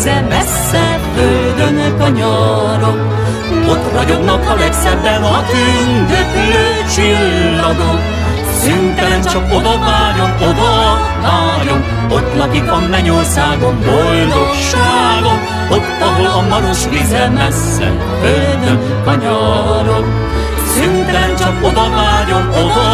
messze, messze földön kanyarog. Ott ragyognak a legszebben a tündöklő csillagok. Szüntelen csak oda vágyom, ott lakik a mennyországon boldogságom, ott, ahol a maros vize messze földön kanyarog. Szüntelen csak oda vágyom,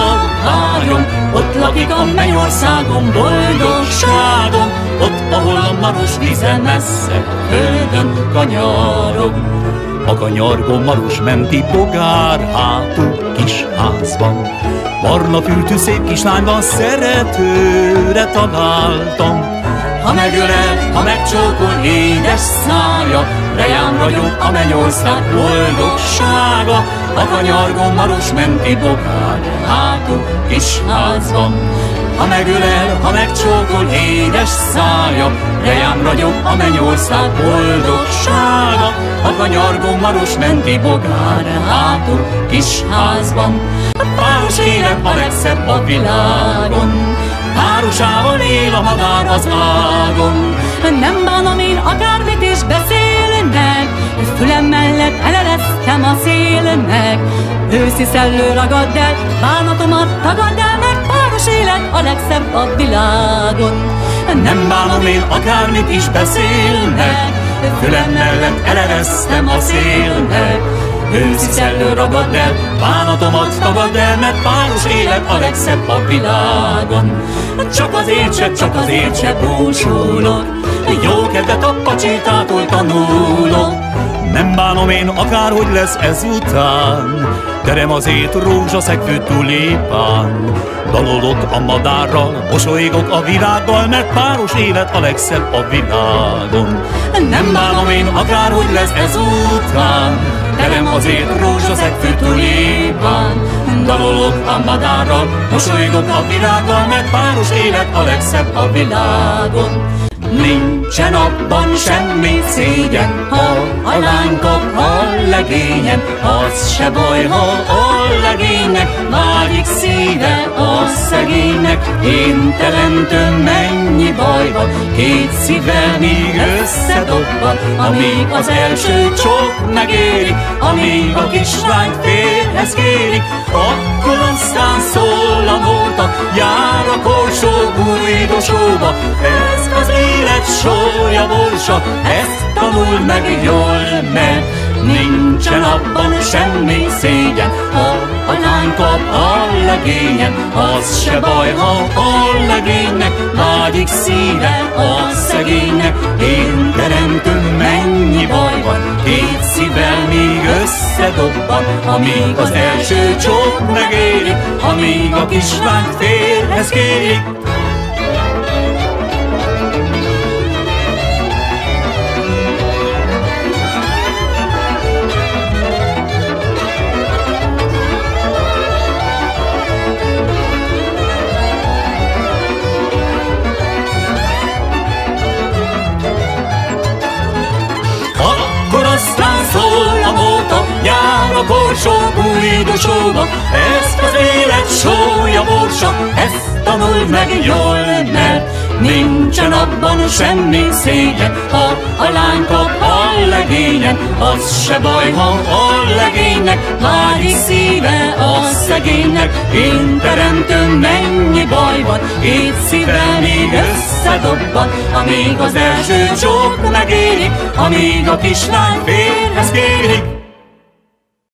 ott lakik a mennyországon boldogságom, ott, ahol a maros vize messze földön kanyarog. A kanyargó maros menti bogár hátú kis házban, barna fültű szép kislányban szeretőre találtam. Ha megölel, ha megcsókol édes szája, rejám ragyog a mennyország boldogsága. A kanyargó maros menti bogár hátú kis házban. Ha megölel, ha megcsókol édes szája, rejám ragyog a mennyország boldogsága. A kanyargó maros menti bogár hátú kis házban. A páros élet a legszebb a világon, párosával él a madár az ágon. Nem bánom én akármit is beszélnek, fülem mellett eleresztem a szélnek. Őszi szellő ragadd el, bánatomat tagadd el, mert páros élet a legszebb a világon. Nem bánom én akármit is beszélnek, fülem mellett eleresztem a szélnek. Őszi szellő ragadd el, bánatomat tagadd el, mert páros élet a legszebb a világon. Csak azért se búsulok, jó kedvet a pacsétától tanulok. Nem bánom én akárhogy lesz ezután, terem azért rózsaszegfű tulipán. Dalolok a madárral, mosolygok a virággal, mert páros élet a legszebb a világon. Nem bánom én akárhogy lesz ezután, terem azért rózsaszegfű tulipán. Dalolok a madárral, mosolygok a virággal, mert páros élet a legszebb a világon. Nincsen abban semmi szégyen, ha a lány kap a legényen, az se baj, ha a legénynek vágyik szíve a szegénynek. Én teremtőm, mennyi baj van, két szívvel még összedobban, amíg az első csók megérik, amíg a kislányt férhez kérik. Akkor aztán szól a nóta, jár a korsó bújdosóba. Ez az élet sója, borsa, ezt tanuld meg jól, mert nincsen abban semmi szégyen, ha a lány kap a legényen, az se baj, ha a legénynek vágyik szíve a szegénynek. Én teremtőm, mennyi baj van, két szívvel még összedobban, amíg az első csók megérik, amíg a kislányt férhez kérik. A korsó bújdosóba, ezt az élet sója, borsa, ezt tanuld meg jól, mert nincsen abban semmi szégyen, ha a lány kap a legényen, az se baj, ha a legénynek vágyik szíve a szegénynek. Én teremtőm, mennyi baj van, két szívvel még összedobban, amíg az első csók megérik, amíg a kislány férhez kérik.